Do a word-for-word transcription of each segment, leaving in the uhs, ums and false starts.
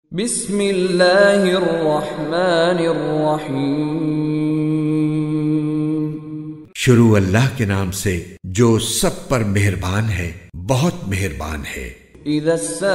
بسم اللہ الرحمن الرحیم، شروع اللہ کے نام سے جو سب پر مہربان ہے، بہت مہربان ہے۔ اذا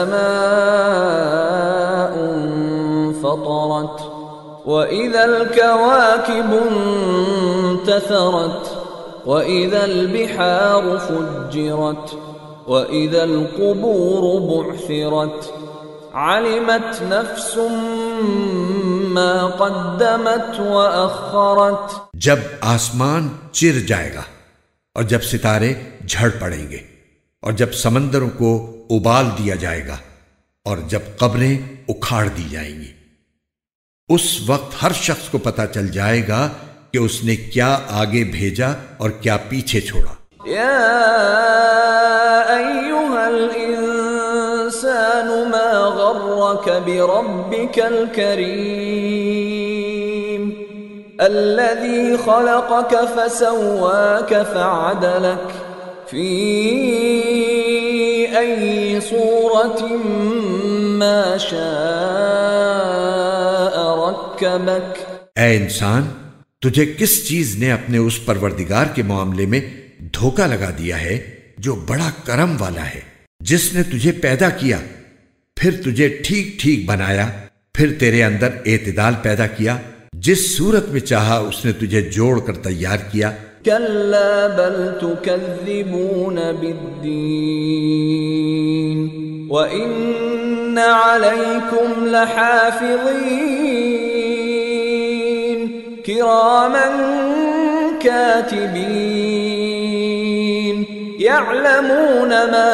السماء انفطرت واذا الكواكب انتثرت واذا البحار فجرت واذا القبور بعثرت علمت نفس ما قدمت وأخرت۔ جب آسمان چر جائے گا اور جب ستارے جھڑ پڑیں گے اور جب سمندروں کو ابال دیا جائے گا اور جب قبریں اکھاڑ دی جائیں گی، اس وقت ہر شخص کو پتہ چل جائے گا کہ اس نے کیا آگے بھیجا اور کیا پیچھے چھوڑا۔ یا ایھا الانسان ما غرک بربک الکریم الذی خلقک فسواک فعدلک فی ای صورت ما شاء رکبک۔ اے انسان، تجھے کس چیز نے اپنے اس پروردگار کے معاملے میں دھوکہ لگا دیا ہے جو بڑا کرم والا ہے، جس نے تجھے پیدا کیا، پھر تجھے ٹھیک ٹھیک بنایا، پھر تیرے اندر اعتدال پیدا کیا، جس صورت میں چاہا اس نے تجھے جوڑ کر تیار کیا۔ کلا بل تکذبون بالدین وان علیکم لحافظین کراما کاتبین یعلمون ما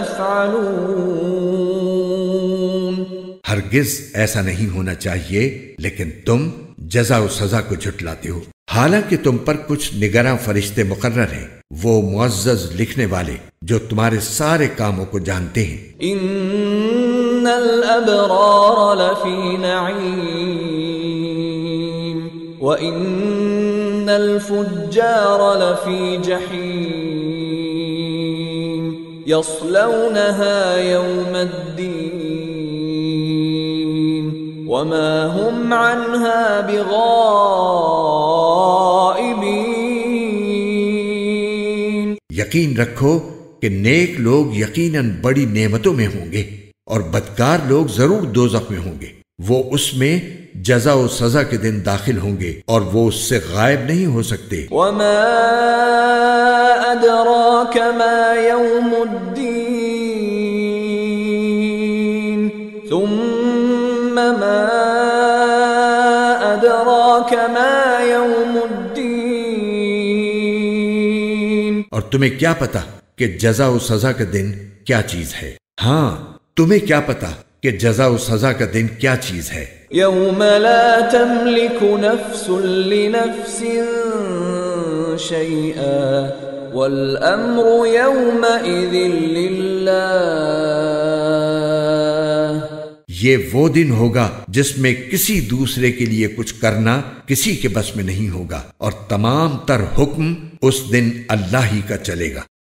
تفعلون۔ ہرگز ایسا نہیں ہونا چاہیے، لیکن تم جزا و سزا کو جھٹلاتے ہو، حالانکہ تم پر کچھ نگراں فرشتے مقرر ہیں، وہ معزز لکھنے والے جو تمہارے سارے کاموں کو جانتے ہیں۔ ان الابرار لفی نعیم وان الفجار لفی جحیم یصلونها یوم الدین وما هم عنها بغائبین۔ یقین رکھو کہ نیک لوگ یقیناً بڑی نعمتوں میں ہوں گے اور بدکار لوگ ضرور دوزخ میں ہوں گے، وہ اس میں جزا و سزا کے دن داخل ہوں گے اور وہ اس سے غائب نہیں ہو سکتے۔ وما ادراک ما یوم الدین ثم ما ادراک ما یوم الدین۔ اور تمہیں کیا پتا کہ جزا و سزا کا دن کیا چیز ہے؟ ہاں، تمہیں کیا پتا کہ جزا و سزا کا دن کیا چیز ہے؟ یوم لا تملک نفس لنفس شیئا والامر یومئذ للہ۔ یہ وہ دن ہوگا جس میں کسی دوسرے کے لیے کچھ کرنا کسی کے بس میں نہیں ہوگا، اور تمام تر حکم اس دن اللہ ہی کا چلے گا۔